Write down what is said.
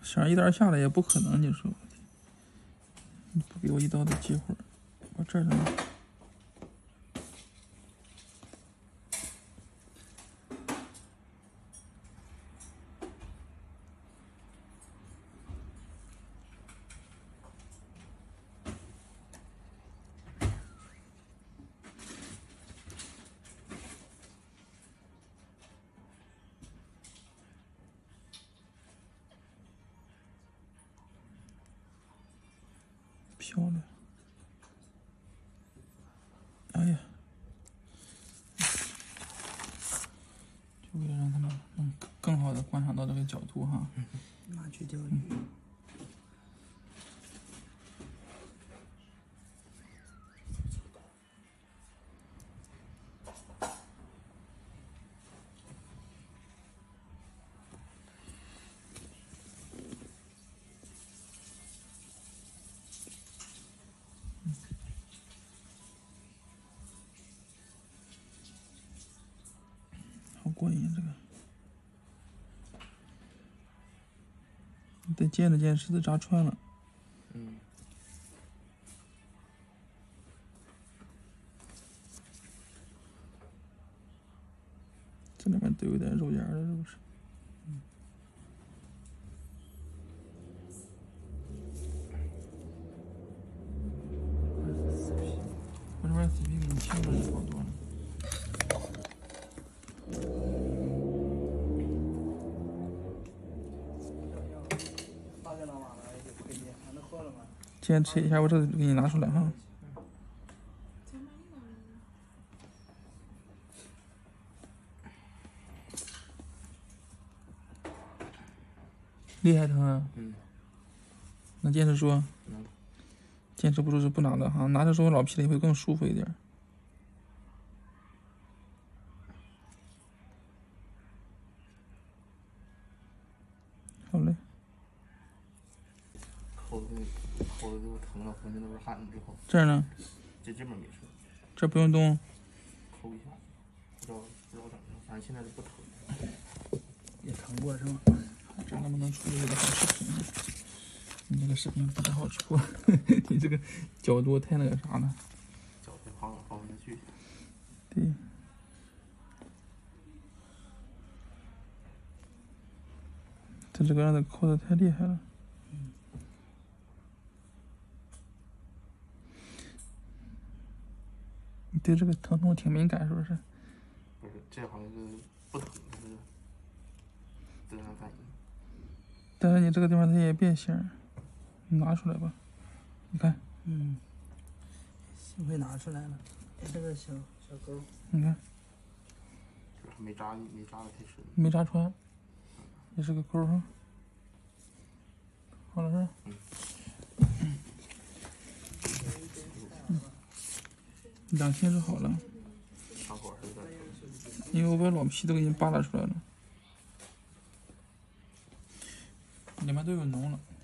想一刀下来也不可能，你说你不给我一刀的机会，我这儿呢。漂亮！哎呀，就为了让他们能更好的观赏到这个角度哈。 拿去钓鱼。 好过瘾，这个。得见着见狮子扎穿了。这里面都有点肉眼的，是不是？我这边 CP 给你切出来好多了。坚持一下，我这给你拿出来哈。厉害疼啊！能坚持住？坚持不住是不拿的哈，拿的时候老皮的会更舒服一点。好嘞。 抠的给我疼了，浑身都是汗之后。 这儿呢？ 这边没事。 这不用动。 抠一下，不知道怎么着，反正现在是不疼。 也疼过是吗？ 这能不能出一个好视频？你这个视频不太好出，你这个角度太那个啥了。 角度放不下去。 对。他这个让他抠的太厉害了。你对这个疼痛挺敏感，是不是？ 不是，这好像是不疼，是自然反应。 但是你这个地方它也变形，你拿出来吧。你看， 幸亏拿出来了，这个小钩。 你看， 就是没扎的太深， 没扎穿，也是个钩哈。好了是吧？2天就好了。 伤口还是有点疼。 因为我把老皮都给你扒拉出来了，里面都有脓了。